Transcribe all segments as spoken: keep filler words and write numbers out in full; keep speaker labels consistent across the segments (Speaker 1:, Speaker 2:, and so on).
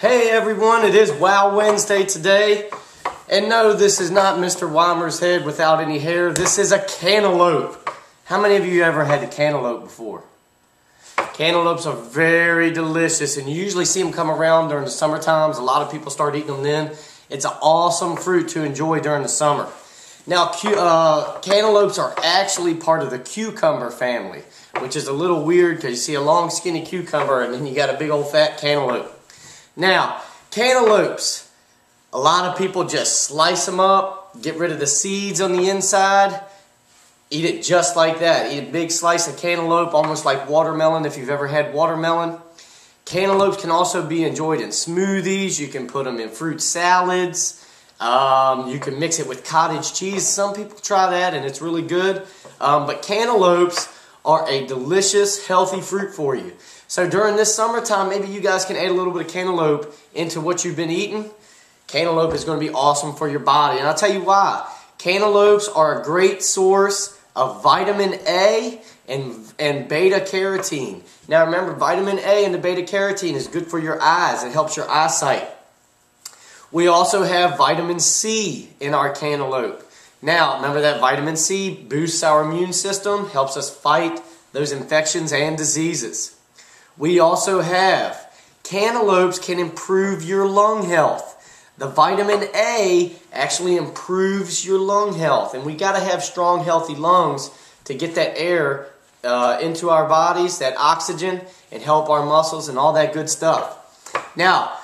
Speaker 1: Hey everyone, it is Wow Wednesday today. And no, this is not Mister Weimer's head without any hair. This is a cantaloupe. How many of you ever had a cantaloupe before? Cantaloupes are very delicious, and you usually see them come around during the summer times. A lot of people start eating them then. It's an awesome fruit to enjoy during the summer. Now, uh, cantaloupes are actually part of the cucumber family, which is a little weird because you see a long skinny cucumber and then you got a big old fat cantaloupe. Now, cantaloupes, a lot of people just slice them up, get rid of the seeds on the inside, eat it just like that. Eat a big slice of cantaloupe, almost like watermelon if you've ever had watermelon. Cantaloupes can also be enjoyed in smoothies. You can put them in fruit salads. Um, you can mix it with cottage cheese. Some people try that and it's really good. Um, but cantaloupes are a delicious, healthy fruit for you. So during this summertime, maybe you guys can add a little bit of cantaloupe into what you've been eating. Cantaloupe is going to be awesome for your body. And I'll tell you why. Cantaloupes are a great source of vitamin A and, and beta carotene. Now remember, vitamin A and the beta carotene is good for your eyes. It helps your eyesight. We also have vitamin C in our cantaloupe. Now, remember that vitamin C boosts our immune system, helps us fight those infections and diseases. We also have cantaloupes can improve your lung health. The vitamin A actually improves your lung health, and we got to have strong, healthy lungs to get that air uh, into our bodies, that oxygen, and help our muscles and all that good stuff. Now,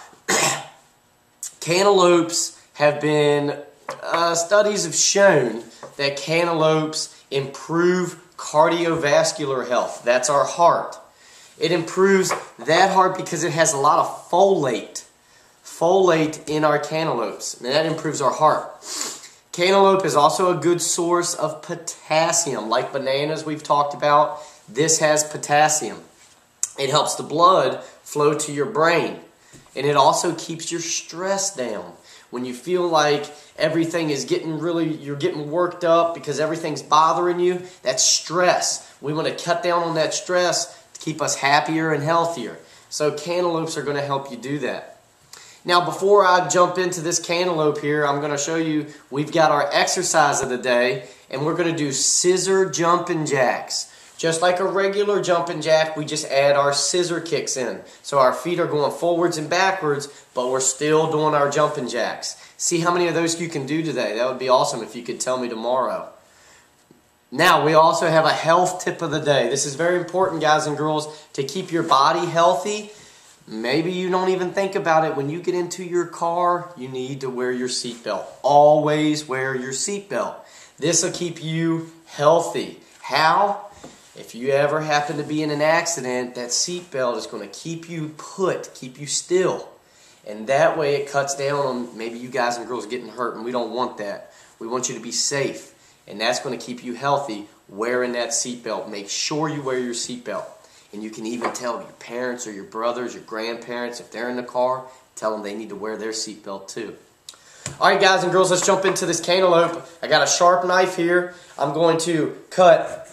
Speaker 1: cantaloupes have been, uh, studies have shown that cantaloupes improve cardiovascular health. That's our heart. It improves that heart because it has a lot of folate. Folate in our cantaloupes, and that improves our heart. Cantaloupe is also a good source of potassium. Like bananas we've talked about, this has potassium. It helps the blood flow to your brain. And it also keeps your stress down. When you feel like everything is getting really, you're getting worked up because everything's bothering you, that's stress. We want to cut down on that stress to keep us happier and healthier. So cantaloupes are going to help you do that. Now before I jump into this cantaloupe here, I'm going to show you, we've got our exercise of the day, and we're going to do scissor jumping jacks. Just like a regular jumping jack, we just add our scissor kicks in. So our feet are going forwards and backwards, but we're still doing our jumping jacks. See how many of those you can do today. That would be awesome if you could tell me tomorrow. Now, we also have a health tip of the day. This is very important, guys and girls, to keep your body healthy. Maybe you don't even think about it. When you get into your car, you need to wear your seatbelt. Always wear your seatbelt. This will keep you healthy. How? If you ever happen to be in an accident, that seatbelt is going to keep you put, keep you still. And that way it cuts down on maybe you guys and girls getting hurt, and we don't want that. We want you to be safe, and that's going to keep you healthy wearing that seatbelt. Make sure you wear your seatbelt. And you can even tell your parents or your brothers, your grandparents, if they're in the car, tell them they need to wear their seatbelt too. Alright guys and girls, let's jump into this cantaloupe. I got a sharp knife here. I'm going to cut